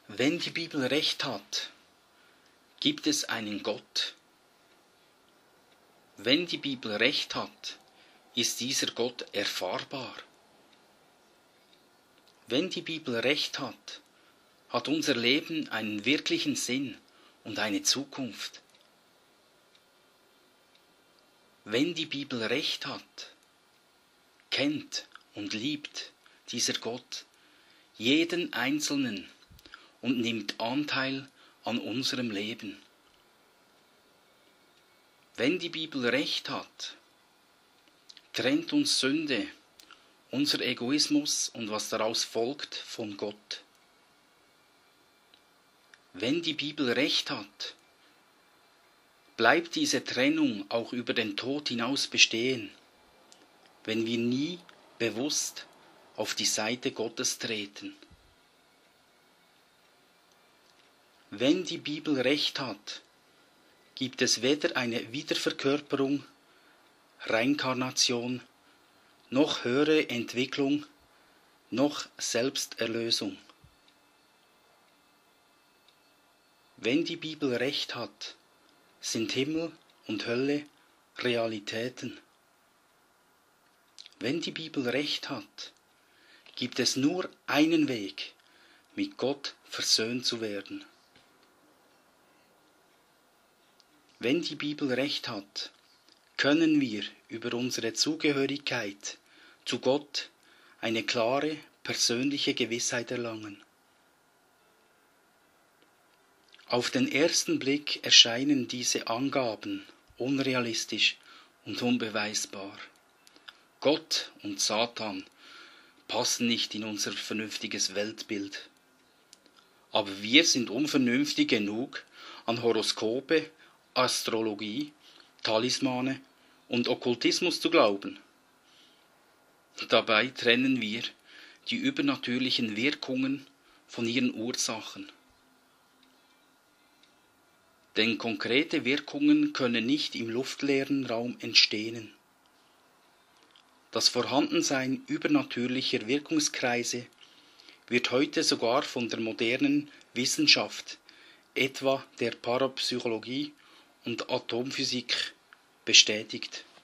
Wenn die Bibel recht hat, gibt es einen Gott. Wenn die Bibel recht hat, ist dieser Gott erfahrbar. Wenn die Bibel recht hat, hat unser Leben einen wirklichen Sinn und eine Zukunft. Wenn die Bibel recht hat, kennt und liebt dieser Gott jeden Einzelnen und nimmt Anteil an unserem Leben. Wenn die Bibel recht hat, trennt uns Sünde, unser Egoismus und was daraus folgt von Gott. Wenn die Bibel recht hat, bleibt diese Trennung auch über den Tod hinaus bestehen, wenn wir nie bewusst auf die Seite Gottes treten. Wenn die Bibel recht hat, gibt es weder eine Wiederverkörperung, Reinkarnation, noch höhere Entwicklung, noch Selbsterlösung. Wenn die Bibel recht hat, sind Himmel und Hölle Realitäten. Wenn die Bibel recht hat, gibt es nur einen Weg, mit Gott versöhnt zu werden. Wenn die Bibel recht hat, können wir über unsere Zugehörigkeit zu Gott eine klare, persönliche Gewissheit erlangen. Auf den ersten Blick erscheinen diese Angaben unrealistisch und unbeweisbar. Gott und Satan passen nicht in unser vernünftiges Weltbild. Aber wir sind unvernünftig genug, an Horoskope, Astrologie, Talismane und Okkultismus zu glauben. Dabei trennen wir die übernatürlichen Wirkungen von ihren Ursachen. Denn konkrete Wirkungen können nicht im luftleeren Raum entstehen. Das Vorhandensein übernatürlicher Wirkungskreise wird heute sogar von der modernen Wissenschaft, etwa der Parapsychologie und Atomphysik, bestätigt.